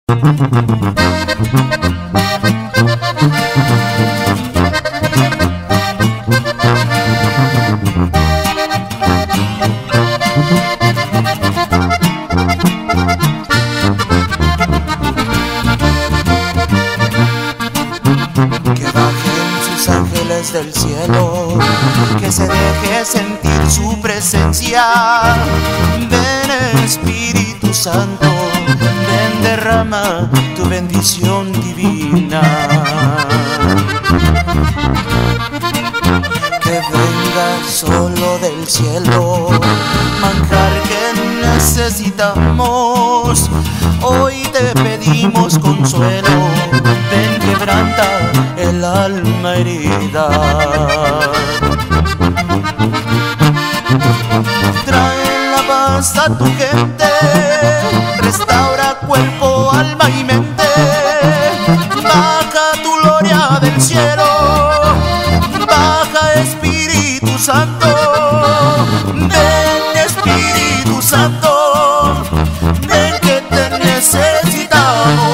Que bajen sus ángeles del cielo, que se deje sentir su presencia. Ven Espíritu Santo, ven, derrama tu bendición divina. Que venga solo del cielo, manjar que necesitamos. Hoy te pedimos consuelo, ven, quebranta el alma herida. Trae la paz a tu gente, restaura cuerpo, alma y mente. Baja tu gloria del cielo, baja Espíritu Santo. Ven Espíritu Santo, ven que te necesitamos.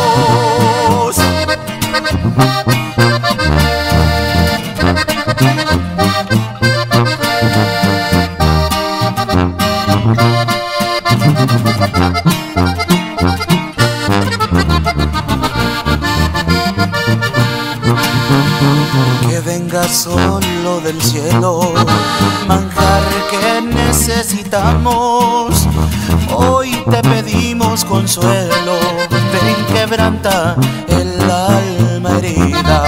Que venga solo del cielo, manjar que necesitamos. Hoy te pedimos consuelo, ven, quebranta el alma herida.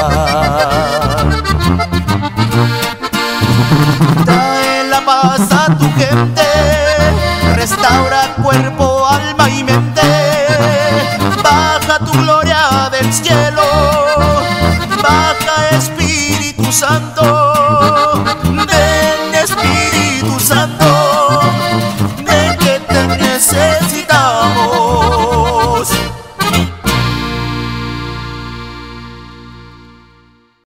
Trae la paz a tu gente, restaura cuerpo, alma y mente. Baja tu gloria del cielo, baja Espíritu Santo.